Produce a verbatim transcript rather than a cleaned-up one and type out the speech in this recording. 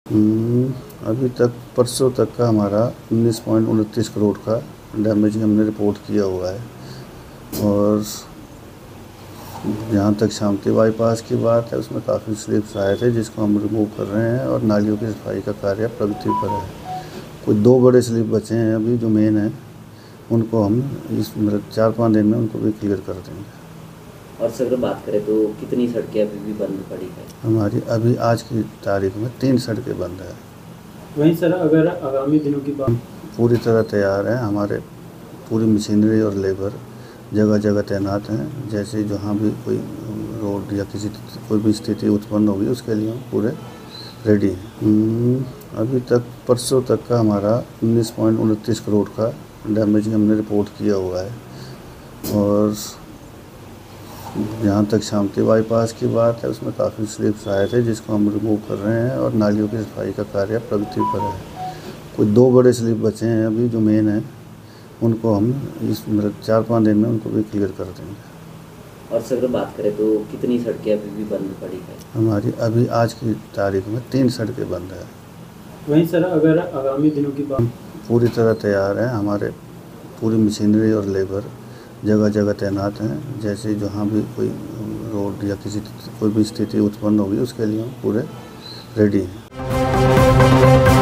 हम्म, अभी तक परसों तक का हमारा उन्नीस पॉइंट उनतीस करोड़ का डैमेज हमने रिपोर्ट किया हुआ है। और जहाँ तक शामती बाईपास की बात है, उसमें काफ़ी स्लिप्स आए थे जिसको हम रिमूव कर रहे हैं और नालियों की सफाई का कार्य प्रगति पर है। कुछ दो बड़े स्लिप बचे हैं अभी जो मेन हैं, उनको हम इस मतलब चार पाँच दिन में उनको भी क्लियर कर देंगे। और सर अगर बात करें तो कितनी सड़कें अभी भी बंद पड़ी है? हमारी अभी आज की तारीख में तीन सड़कें बंद है। वहीं सर अगर आगामी दिनों की बात, पूरी तरह तैयार है, हमारे पूरी मशीनरी और लेबर जगह जगह तैनात हैं। जैसे जहाँ भी कोई रोड या किसी कोई भी स्थिति उत्पन्न होगी उसके लिए हम पूरे रेडी हैं। अभी तक परसों तक का हमारा उन्नीस पॉइंट उनतीस करोड़ का डैमेज हमने रिपोर्ट किया हुआ है। और जहाँ तक शामती बाईपास की बात है, उसमें काफ़ी स्लिप्स आए थे जिसको हम रिमूव कर रहे हैं और नालियों की सफाई का कार्य प्रगति पर है। कुछ दो बड़े स्लिप बचे हैं अभी जो मेन हैं, उनको हम इस मतलब चार पाँच दिन में उनको भी क्लियर कर देंगे। और सर अगर बात करें तो कितनी सड़कें अभी भी बंद पड़ी है? हमारी अभी आज की तारीख में तीन सड़कें बंद है। वहीं सर अगर आगामी दिनों की बात, पूरी तरह तैयार है, हमारे पूरी मशीनरी और लेबर जगह जगह तैनात हैं। जैसे जहाँ भी कोई रोड या किसी कोई भी स्थिति उत्पन्न होगी उसके लिए हम पूरे रेडी हैं।